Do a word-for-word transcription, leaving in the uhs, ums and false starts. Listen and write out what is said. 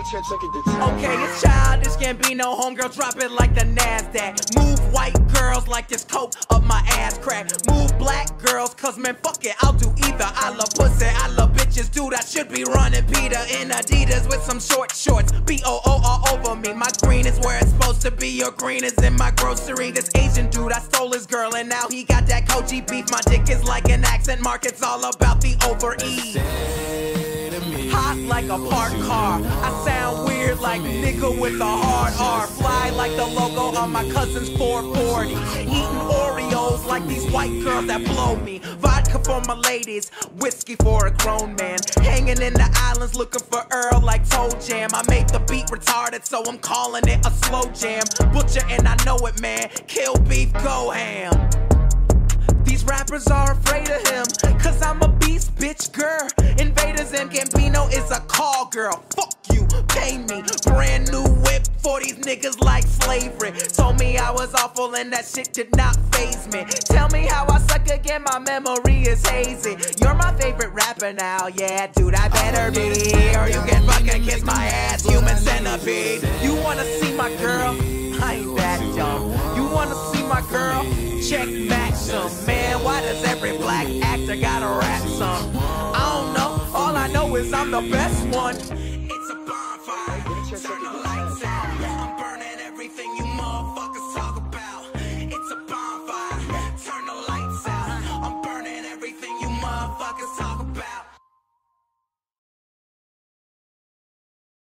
Okay, it's Childish, Gambino, homegirl, drop it like the NASDAQ. Move white girls like this coke up my ass crack. Move black girls, cause man, fuck it, I'll do either. I love pussy, I love bitches, dude, I should be running Peter in Adidas with some short shorts. B O O all over me, my green is where it's supposed to be. Your green is in my grocery. This Asian dude, I stole his girl, and now he got that Koji beef. My dick is like an accent mark, it's all about the over-E. Hot like a parked car, I sound weird like nigga with a hard R. Fly like the logo on my cousin's four forty. Eating Oreos like these white girls that blow me. Vodka for my ladies, whiskey for a grown man. Hanging in the islands looking for Earl like Toe Jam. I made the beat retarded, so I'm calling it a slow jam. Butcher and I know it, man. Kill beef, go ham. These rappers are afraid of him, cause I'm a beast, bitch, girl. Invaders and Gambino is a call girl. Fuck you, pay me. Brand new whip for these niggas like slavery. Told me I was awful and that shit did not faze me. Tell me how I suck again, my memory is hazy. You're my favorite rapper now, yeah, dude, I better be. Or you can fucking kiss my ass, human centipede. You wanna see my girl? I ain't that dumb. You wanna see my girl? Check Maxim. Man, why does every black actor gotta rap some? I don't know, all I know is I'm the best one. It's a bonfire, turn the lights out.